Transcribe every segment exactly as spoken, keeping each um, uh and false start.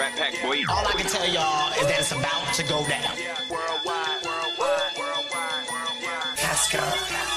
Rat Pack, boy. All I can tell y'all is that it's about to go down. Worldwide, worldwide, worldwide, worldwide. Let's go.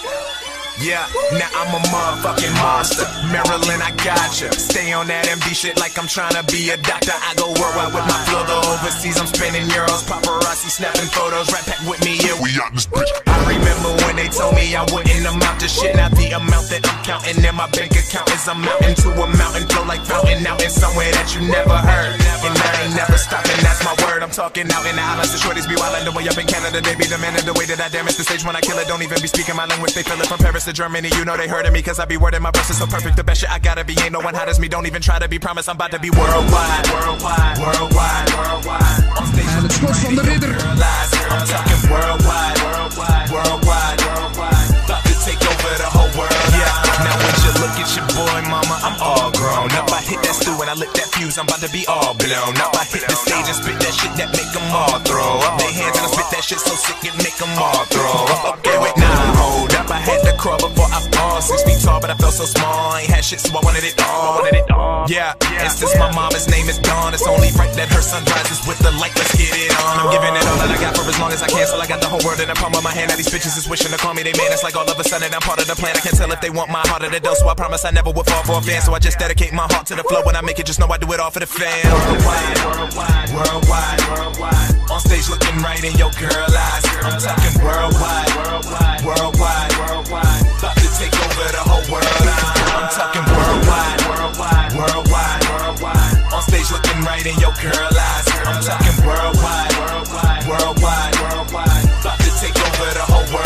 Yeah, now I'm a motherfucking monster. Maryland, I gotcha. Stay on that M D shit like I'm trying to be a doctor. I go worldwide with my flow, though overseas I'm spending euros. Paparazzi snapping photos, Rat Pack with me, yeah, we out this bitch. I remember when they told me I wouldn't amount to shit. Now the amount that I'm counting in my bank account is a mountain to a mountain, flow like fountain out in somewhere that you never heard. And I ain't never stopping, that's my word. I'm talking out in the islands, the shorties be wildin' the way up in Canada. They be demanding the way that I damage the stage when I kill it. Don't even be speaking my language, they feel it from Paris to Germany. You know they heard of me cause I be wording my verses so perfect. The best shit I gotta be, ain't no one hot as me. Don't even try to be, promise I'm about to be worldwide. Worldwide, worldwide, worldwide. On stage, and it's good from the leader. I'm talking worldwide, worldwide, worldwide, worldwide. About to take over the whole world. Yeah, now when you look at your boy, mama, I'm all grown up. I hit that stew and I lit that fuse, I'm about to be all blown up. I hit the stage and spit that shit that make them all throw up their hands and I spit that shit so sick it make them all throw up. Okay, wait, now hold up. I had to crawl before I fall. Six feet tall, but I felt so small. I ain't had shit, so I wanted it all. Yeah, and since my mama's name is Dawn, it's only right that her sun rises with the light. Let's get it on. I'm giving it all that I got for as long as I can, so I got the whole world in the palm of my hand. Now these bitches is wishing to call me they man. It's like all of a sudden I'm part of the plan. I can't tell if they want my heart or the dough, so I promise I never will fall for a fan. So I just dedicate my heart to the flow. When I make it, just know I do it all for the fans. Worldwide, worldwide, worldwide, worldwide. On stage looking right in your girl eyes. I'm talking worldwide, worldwide, worldwide, worldwide. About to take over the whole world. I'm talking worldwide, worldwide, worldwide, worldwide. On stage looking right in your girl eyes. I'm talking worldwide, worldwide, worldwide, worldwide. About to take over the whole world.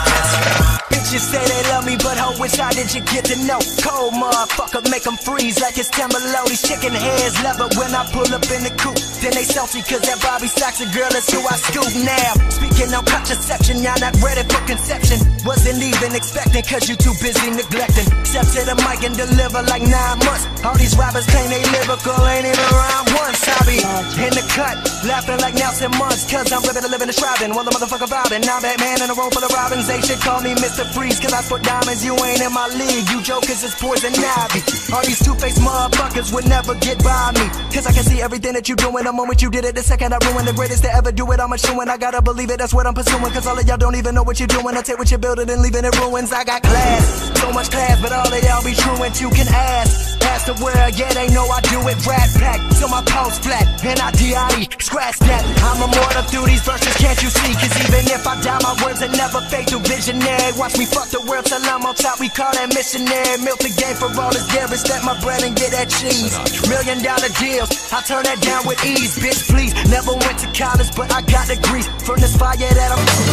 Bitches say they love me, but ho, which how did you get to know? Cold motherfucker, make them freeze like it's timber low. These chicken heads love it when I pull up in the coupe. Then they salty cause that Bobby Soxer girl is who I scoop now. Speaking on contraception, y'all not ready for conception. Wasn't even expecting cause you too busy neglecting. Step to the mic and deliver like nine months. All these rappers claim they lyrical, ain't even around once. I be in the cut, laughing like Nelson Muntz, cause I'm living a living and striving while the motherfucker vibing. Now Batman in a room full of robins, they should call me Mister Freeze, cause I sport diamonds, you ain't in my league. You jokers is poison ivy. All these two-faced motherfuckers would never get by me, cause I can see everything that you doing. The moment you did it, the second I ruined. The greatest to ever do it, I'm eschewing. I gotta believe it, that's what I'm pursuing, cause all of y'all don't even know what you're doing. I take what you're building and leave it in ruins. I got class, so much class, but all of y'all be truant. You can ask, ask the world, yeah, they know I do it. Rat Pack, till my pulse flat, N I D I E, scratch that. I'm immortal through these verses, can't you see? Cause even if I die, my words will never fade through visionary. Watch me fuck the world till I'm on top, we call that missionary. Milk the game for all this garbage, let my bread and get that cheese. Million dollar deals, I turn that down with ease. Bitch, please, never went to college, but I got degrees. From this fire that I'm